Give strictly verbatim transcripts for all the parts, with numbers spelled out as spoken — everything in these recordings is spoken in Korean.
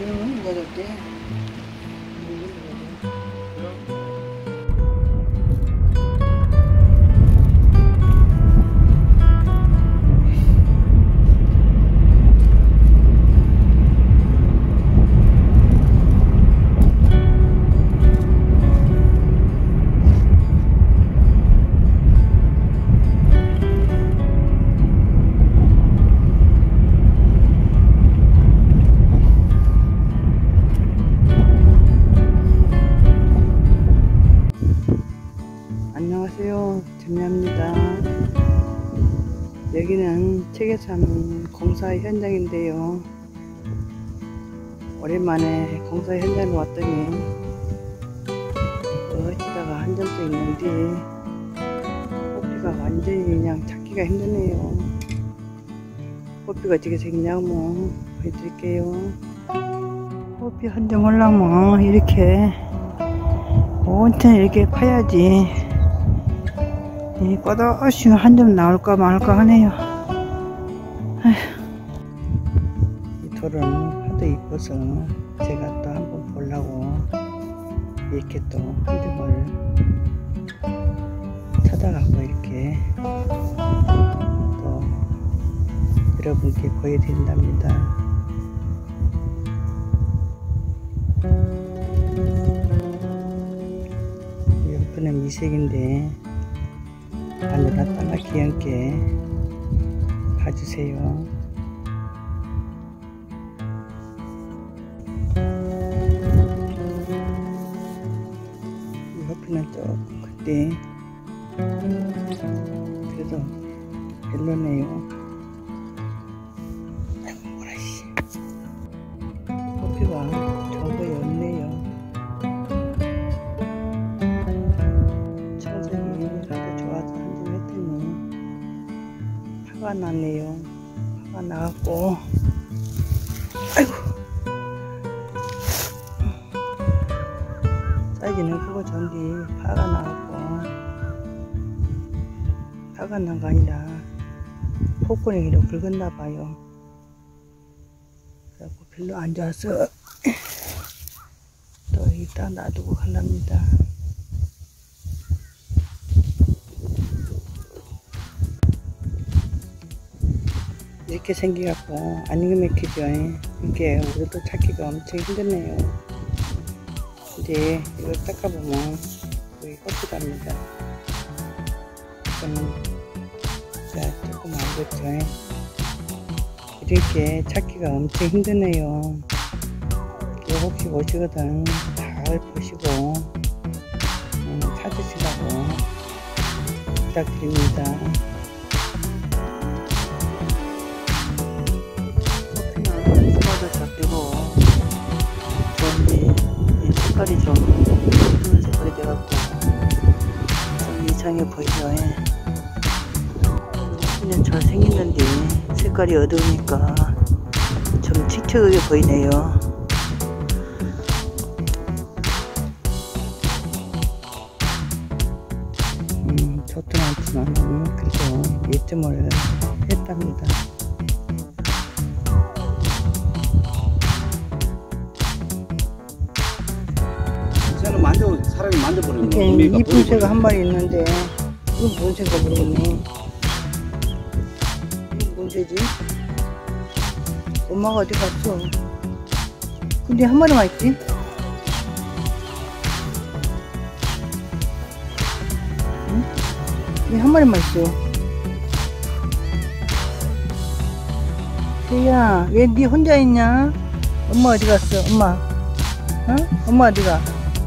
응, 여덟 개. 안녕하세요, 재미합니다. 여기는 책에산 공사 현장인데요. 오랜만에 공사 현장에 왔더니 어찌다가 한정적 있는데 꽃피가 완전히 그냥 찾기가 힘드네요. 꽃피가 어떻게 생겼냐고 보여드릴게요. 꽃피 한정 하려면 이렇게 온통 이렇게 파야지 이 꼬다시 한 점 나올까 말까 하네요. 아휴. 이 돌은 하도 이뻐서 제가 또 한번 보려고 이렇게 또 한 점을 찾아가고 이렇게 또 여러분께 보여드린답니다. 옆에는 미색인데 하늘아 땅아 귀엽게 봐주세요. 이 옆에는 조금 큰데 그래도 별로네요. 아이고 뭐라씨 커피가 좋은 거에 없네요. 화가 나네요. 화가 나갖고 아이고 사이즈는 그거 전디 화가 나갖고 화가 난 거 아니라 폭군에기로 긁었나봐요. 그래갖고 별로 안 좋아서 또 이따 놔두고 갈랍니다. 이렇게 생겨갖고 안 익으맥히죠. 이게 우리도 찾기가 엄청 힘드네요. 근데 이걸 닦아보면 여기 껍질갑니다. 이거는 자 조금 알겠죠. 이렇게 찾기가 엄청 힘드네요. 혹시 오시거든 잘 보시고 음, 찾으시라고 부탁드립니다. 잡히고 좋은데 색깔이 좀 붉은 색깔이 돼갖고 좀 이상해 보이죠. 그냥 잘 생겼는데 색깔이 어두우니까 좀 칙칙하게 보이네요. 음, 좋진 않지만 그래도 예점을 했답니다. 만져, 사람이 만져버리는 거. 이렇게 이쁜 새가 한 마리 있는데 이건 뭔 새가 모르겠네. 이건 뭔 새지? 엄마가 어디 갔어? 근데 한 마리만 있지? 응? 왜 한 마리만 있어? 새야, 왜 니 혼자 있냐? 엄마 어디 갔어? 엄마? 응? 엄마 어디 가?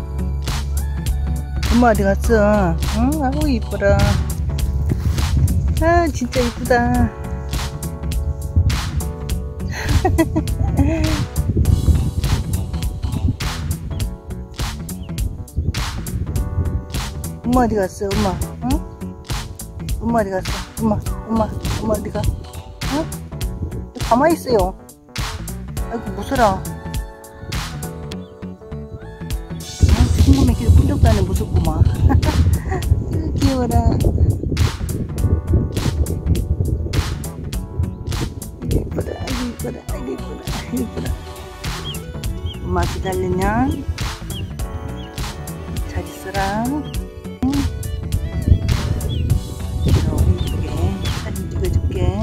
엄마 어디 갔어? 응? 아이고 이쁘라. 아 진짜 이쁘다. 엄마 어디 갔어? 엄마 응? 엄마 어디 갔어? 엄마 엄마 엄마 어디 가? 응? 가만히 있어요. 아이고 무서라. 친구면 길 푼적도 안해 무섭구만. 귀여워라. 이쁘다, 아이고 이쁘다, 아이고 이쁘다, 이쁘다. 엄마 기다리냐? 잘 있어라. 응? 너무 이쁘게 사진 찍어줄게.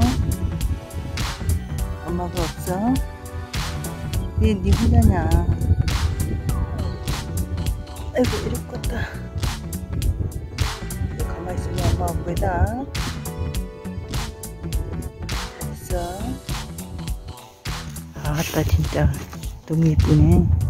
엄마가 없어? 왜 니 혼자냐? 아이고 이럴 것 같다. 가만히 있으면 엄마 안 보이다. 잘 있어. 아따 진짜 너무 예쁘네.